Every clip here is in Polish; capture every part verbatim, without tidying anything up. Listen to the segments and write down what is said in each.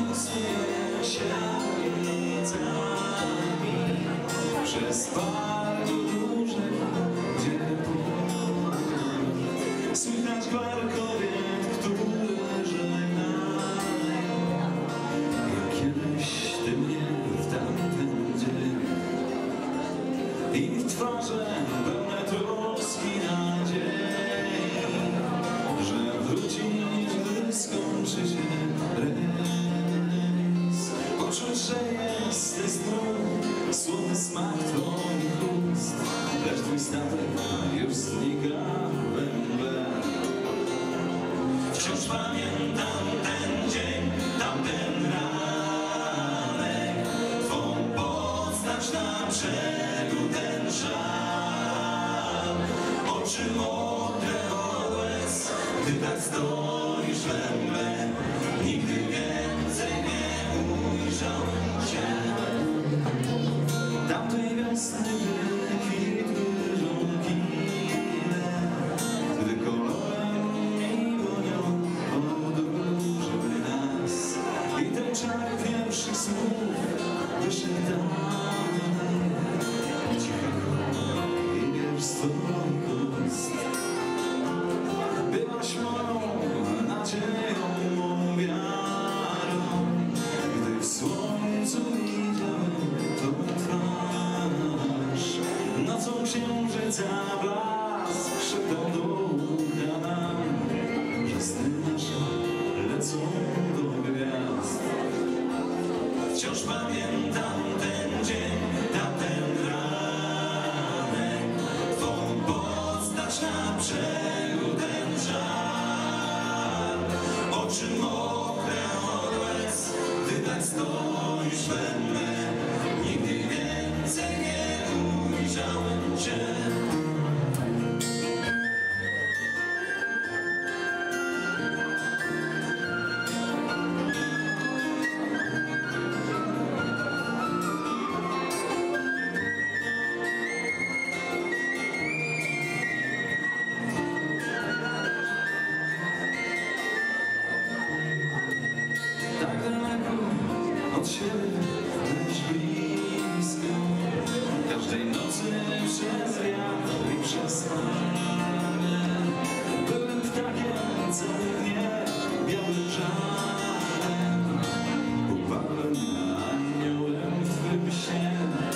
tęsknię siernicami przez bardzo duże, gdzie słychać gwar kobiet, które żegnają. Jak kiedyś ty mnie w tamten dzień i w twarze pełne troski nadziei, że wrócisz, gdy skończy się rejs. Poczuć, że jesteś znów słodny smak twoich ust, lecz twój statek już znika we mgle. Wciąż pamiętam ten dzień, tamten ranek, twą postać na brzegu, ten żal. Oczy mokre od łez, gdy tak stoisz we mgle. Nigdy więcej nie ujrzałem cię. Tamtej wiosny wykwitły żonkile, gdy kolorem i wonią podróżyły nas. I ten czar pierwszych słów wyszytany cicho i wiersz z twoich ust. Byłaś moją nadzieją, mą wiarą, gdy w słońcu widziałem twoją twarz. Nocą księżyca blask szeptał do ucha nam, że sny nasze lecą do gwiazd. Wciąż pamiętam ten dzień, tamten ranek, twą postać na brzegu, ten żal. Oczy mokre od łez, gdy tak stoisz we mnie. Nigdy więcej nie ujrzałem cię. Tak daleko od siebie, lecz blisko. Każdej nocy przez wiatr i przez chmurę byłem ptakiem cały dnie, białym żarem. Upadłem aniołem w twym śnie.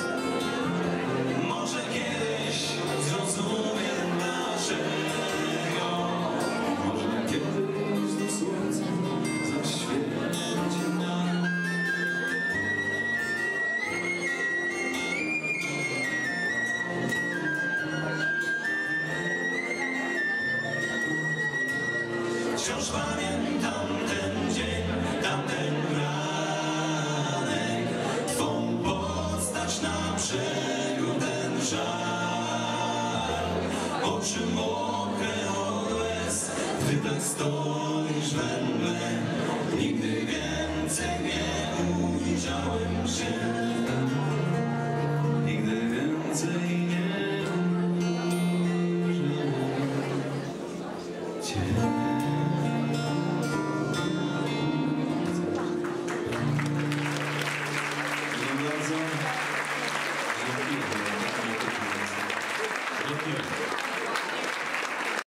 Może kiedyś zrozumiem dlaczego. Może kiedyś znów słońce zaświeci nam. Wciąż pamiętam ten dzień, tamten ranek, twą postać na brzegu, ten żal. Oczy mokre od łez, gdy tak stoisz we mgle. Nigdy więcej nie ujrzałem się. Nigdy więcej nie ujrzałem cię. Dziękuję bardzo. Dziękuję. Dziękuję.